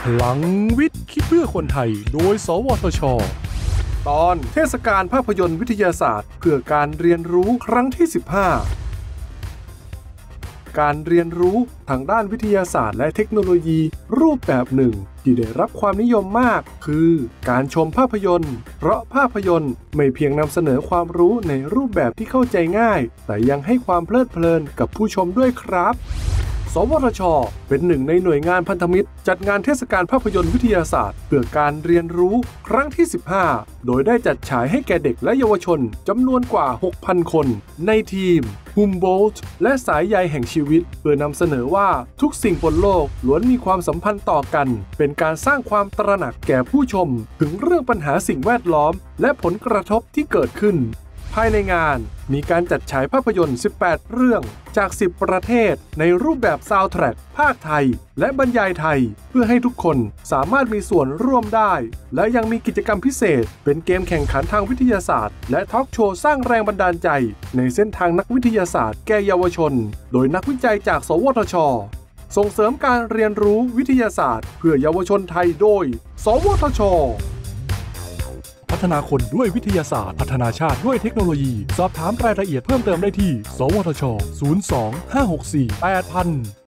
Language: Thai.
พลังวิทย์คิดเพื่อคนไทยโดยสวทช.ตอนเทศกาลภาพยนตร์วิทยาศาสตร์เพื่อการเรียนรู้ครั้งที่ 15การเรียนรู้ทางด้านวิทยาศาสตร์และเทคโนโลยีรูปแบบหนึ่งที่ได้รับความนิยมมากคือการชมภาพยนตร์เพราะภาพยนตร์ไม่เพียงนำเสนอความรู้ในรูปแบบที่เข้าใจง่ายแต่ยังให้ความเพลิดเพลินกับผู้ชมด้วยครับสวทช.เป็นหนึ่งในหน่วยงานพันธมิตรจัดงานเทศกาลภาพยนตร์วิทยาศาสตร์เพื่อการเรียนรู้ครั้งที่ 15โดยได้จัดฉายให้แก่เด็กและเยาวชนจำนวนกว่า 6,000 คนในทีมฮูมโบลต์และสายใยแห่งชีวิตเพื่อนำเสนอว่าทุกสิ่งบนโลกล้วนมีความสัมพันธ์ต่อกันเป็นการสร้างความตระหนักแก่ผู้ชมถึงเรื่องปัญหาสิ่งแวดล้อมและผลกระทบที่เกิดขึ้นภายในงานมีการจัดฉายภาพยนตร์ 18 เรื่องจาก 10 ประเทศในรูปแบบซาวด์แทร็กภาคไทยและบรรยายไทยเพื่อให้ทุกคนสามารถมีส่วนร่วมได้และยังมีกิจกรรมพิเศษเป็นเกมแข่งขันทางวิทยาศาสตร์และทอล์กโชว์สร้างแรงบันดาลใจในเส้นทางนักวิทยาศาสตร์แก่เยาวชนโดยนักวิจัยจากสวทช.ส่งเสริมการเรียนรู้วิทยาศาสตร์เพื่อเยาวชนไทยโดยสวทช.พัฒนาคนด้วยวิทยาศาสตร์พัฒนาชาติด้วยเทคโนโลยีสอบถามรายละเอียดเพิ่มเติมได้ที่สวทช. 02 564 8000